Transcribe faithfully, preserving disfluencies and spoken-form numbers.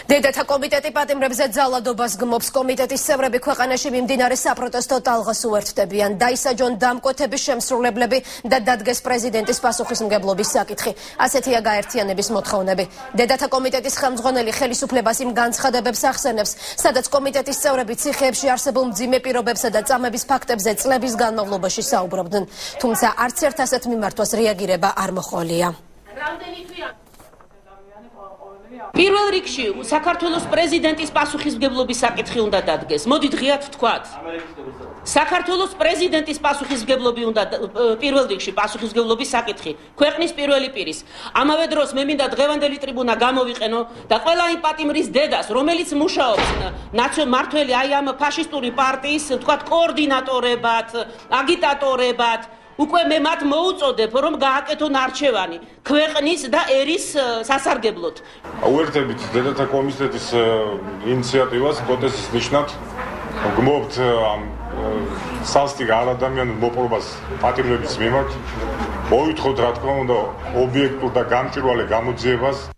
დედათა კომიტეტი პატიმრებზე ძალადობას გმობს. კომიტეტის წევრები ქვეყანაში მიმდინარე საპროტესტო ტალღას უერთდებიან. დაისაჯონ დამკვეთების შემსრულებლები და დადგეს პრეზიდენტის პასუხისმგებლობის საკითხი. ასეთია გაერთიანების მოთხოვნები. დედათა კომიტეტის ხელმძღვანელი ხელისუფლებას იმ განცხადებებს ახსენებს, სადაც კომიტეტის წევრები ციხეებში არსებულ მძიმე პირობებსა და წამების ფაქტებზე წლების განმავლობაში საუბრობდნენ. თუმცა არც ერთ ასეთ მიმართვას რეაგირება არ მოჰყოლია. პირველ რიგში საქართველოს პრეზიდენტის პასუხისმგებლობის საკითხი უნდა დადგეს. მოდით ღიად ვთქვათ. საქართველოს პრეზიდენტის პასუხისმგებლობი უნდა პირველ რიგში პასუხისმგებლობის საკითხი ქვეყნის პირველი პირის. ამავე დროს მე მინდა დღევანდელი ტრიბუნა გამოვიყენო და ყველა იმ პატიმრის დედას, რომელიც მუშაობს მმართველი აი ამ ფაშისტური პარტიის, ვთქვათ, კოორდინატორებად, აგიტატორებად, უკვე მე მათ მოუწოდებ, რომ გააკეთონ არჩევანი ქვეყნის და ერის სასარგებლოდ. უერთებით დედათა კომიტეტის ინიციატივას პროტესტის ნიშნად გმობთ ამ სასტიკ არადამიანურ მოპყრობას პატიმრების მიმართ. მოვითხოვთ, რა თქმა უნდა, ობიექტურ და გამჭვირვალე გამოძიებას.